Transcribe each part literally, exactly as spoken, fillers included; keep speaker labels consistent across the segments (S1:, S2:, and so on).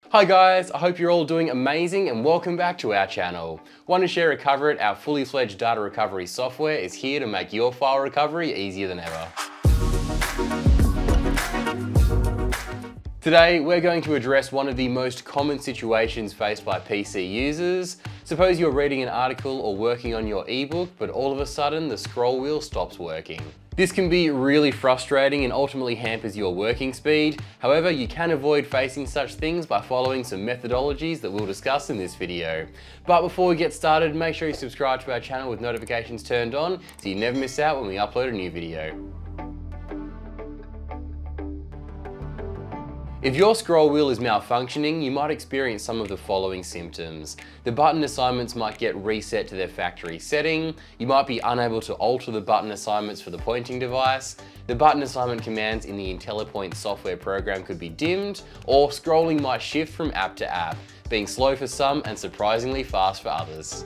S1: Hi guys, I hope you're all doing amazing and welcome back to our channel. Want to share Recover It, our fully fledged data recovery software is here to make your file recovery easier than ever. Today, we're going to address one of the most common situations faced by P C users. Suppose you're reading an article or working on your ebook, but all of a sudden the scroll wheel stops working. This can be really frustrating and ultimately hampers your working speed. However, you can avoid facing such things by following some methodologies that we'll discuss in this video. But before we get started, make sure you subscribe to our channel with notifications turned on so you never miss out when we upload a new video. If your scroll wheel is malfunctioning, you might experience some of the following symptoms. The button assignments might get reset to their factory setting, you might be unable to alter the button assignments for the pointing device, the button assignment commands in the IntelliPoint software program could be dimmed, or scrolling might shift from app to app, being slow for some and surprisingly fast for others.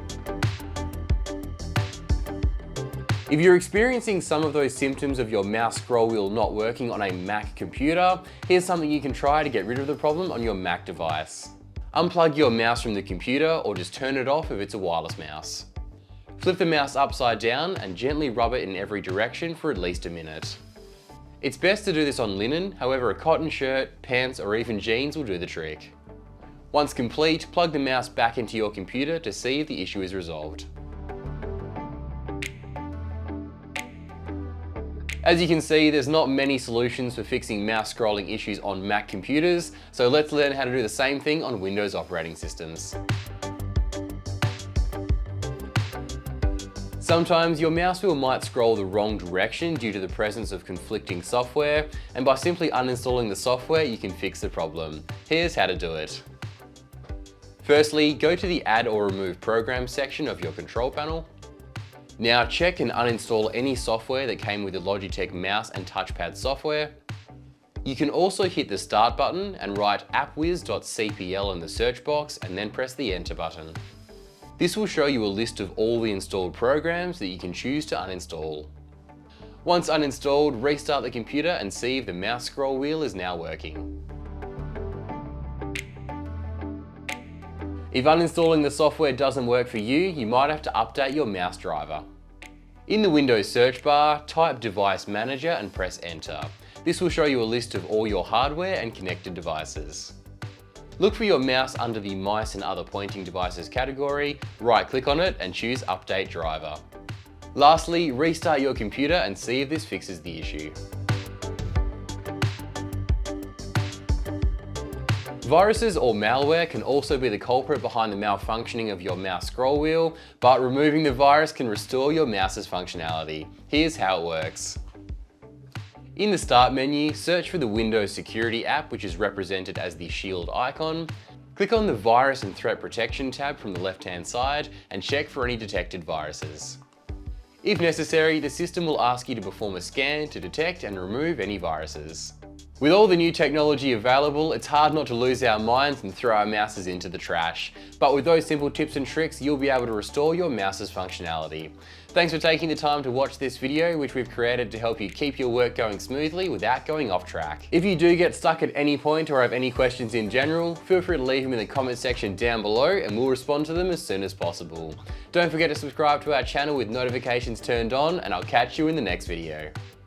S1: If you're experiencing some of those symptoms of your mouse scroll wheel not working on a Mac computer, here's something you can try to get rid of the problem on your Mac device. Unplug your mouse from the computer or just turn it off if it's a wireless mouse. Flip the mouse upside down and gently rub it in every direction for at least a minute. It's best to do this on linen, however a cotton shirt, pants or even jeans will do the trick. Once complete, plug the mouse back into your computer to see if the issue is resolved. As you can see, there's not many solutions for fixing mouse scrolling issues on Mac computers, so let's learn how to do the same thing on Windows operating systems. Sometimes your mouse wheel might scroll the wrong direction due to the presence of conflicting software, and by simply uninstalling the software, you can fix the problem. Here's how to do it. Firstly, go to the Add or Remove Programs section of your control panel. Now check and uninstall any software that came with the Logitech mouse and touchpad software. You can also hit the Start button and write appwiz dot c p l in the search box and then press the Enter button. This will show you a list of all the installed programs that you can choose to uninstall. Once uninstalled, restart the computer and see if the mouse scroll wheel is now working. If uninstalling the software doesn't work for you, you might have to update your mouse driver. In the Windows search bar, type Device Manager and press Enter. This will show you a list of all your hardware and connected devices. Look for your mouse under the Mice and Other Pointing Devices category, right-click on it and choose Update Driver. Lastly, restart your computer and see if this fixes the issue. Viruses or malware can also be the culprit behind the malfunctioning of your mouse scroll wheel, but removing the virus can restore your mouse's functionality. Here's how it works. In the Start menu, search for the Windows Security app, which is represented as the shield icon. Click on the Virus and Threat Protection tab from the left-hand side and check for any detected viruses. If necessary, the system will ask you to perform a scan to detect and remove any viruses. With all the new technology available, it's hard not to lose our minds and throw our mouses into the trash. But with those simple tips and tricks, you'll be able to restore your mouse's functionality. Thanks for taking the time to watch this video, which we've created to help you keep your work going smoothly without going off track. If you do get stuck at any point or have any questions in general, feel free to leave them in the comment section down below and we'll respond to them as soon as possible. Don't forget to subscribe to our channel with notifications turned on, and I'll catch you in the next video.